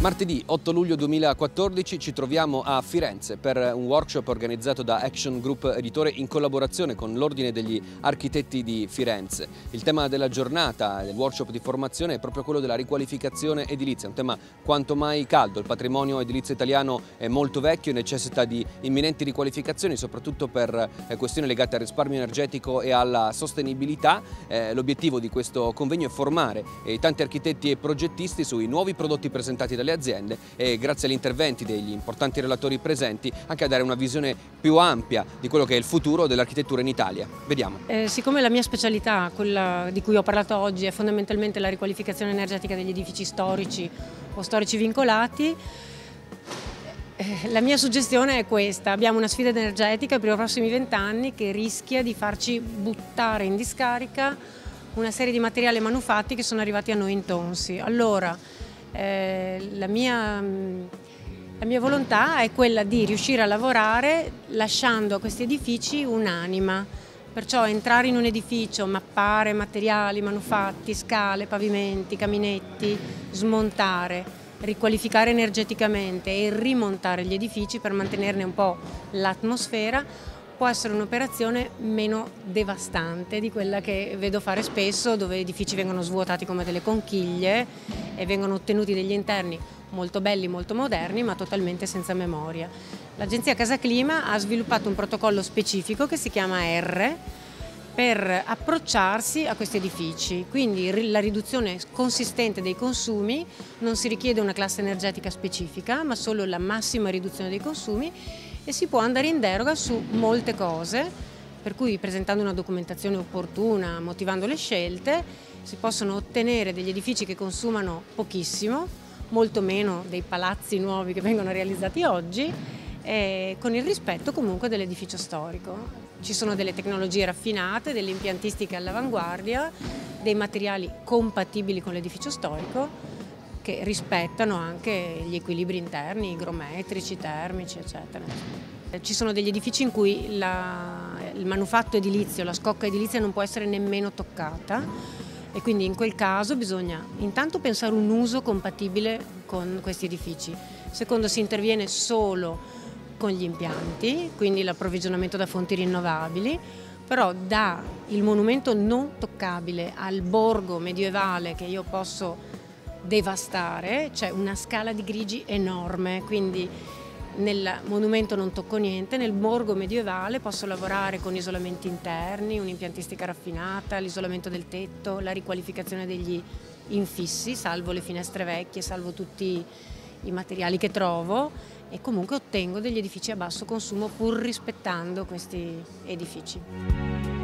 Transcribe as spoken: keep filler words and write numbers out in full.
Martedì otto luglio duemilaquattordici ci troviamo a Firenze per un workshop organizzato da Action Group Editore in collaborazione con l'Ordine degli Architetti di Firenze. Il tema della giornata del workshop di formazione è proprio quello della riqualificazione edilizia, un tema quanto mai caldo. Il patrimonio edilizio italiano è molto vecchio e necessita di imminenti riqualificazioni, soprattutto per questioni legate al risparmio energetico e alla sostenibilità. Eh, l'obiettivo di questo convegno è formare eh, tanti architetti e progettisti sui nuovi prodotti presentati dalle aziende e, grazie agli interventi degli importanti relatori presenti, anche a dare una visione più ampia di quello che è il futuro dell'architettura in Italia. Vediamo. Eh, siccome la mia specialità, quella di cui ho parlato oggi, è fondamentalmente la riqualificazione energetica degli edifici storici o storici vincolati, eh, la mia suggestione è questa: abbiamo una sfida energetica per i prossimi vent'anni che rischia di farci buttare in discarica una serie di materiali manufatti che sono arrivati a noi in tonsi. Allora, Eh, la, mia, la mia volontà è quella di riuscire a lavorare lasciando a questi edifici un'anima, perciò entrare in un edificio, mappare materiali, manufatti, scale, pavimenti, caminetti, smontare, riqualificare energeticamente e rimontare gli edifici per mantenerne un po' l'atmosfera, può essere un'operazione meno devastante di quella che vedo fare spesso, dove edifici vengono svuotati come delle conchiglie e vengono ottenuti degli interni molto belli, molto moderni, ma totalmente senza memoria. L'agenzia Casa Clima ha sviluppato un protocollo specifico che si chiama R per approcciarsi a questi edifici, quindi la riduzione consistente dei consumi, non si richiede una classe energetica specifica, ma solo la massima riduzione dei consumi, e si può andare in deroga su molte cose, per cui presentando una documentazione opportuna, motivando le scelte, si possono ottenere degli edifici che consumano pochissimo, molto meno dei palazzi nuovi che vengono realizzati oggi, e con il rispetto comunque dell'edificio storico. Ci sono delle tecnologie raffinate, delle impiantistiche all'avanguardia, dei materiali compatibili con l'edificio storico, che rispettano anche gli equilibri interni, igrometrici, termici, eccetera. Ci sono degli edifici in cui la, il manufatto edilizio, la scocca edilizia non può essere nemmeno toccata, e quindi in quel caso bisogna intanto pensare un uso compatibile con questi edifici. Secondo, si interviene solo con gli impianti, quindi l'approvvigionamento da fonti rinnovabili, però da il monumento non toccabile al borgo medievale che io posso devastare, c'è una scala di grigi enorme, quindi nel monumento non tocco niente, nel borgo medievale posso lavorare con isolamenti interni, un'impiantistica raffinata, l'isolamento del tetto, la riqualificazione degli infissi, salvo le finestre vecchie, salvo tutti i materiali che trovo, e comunque ottengo degli edifici a basso consumo pur rispettando questi edifici.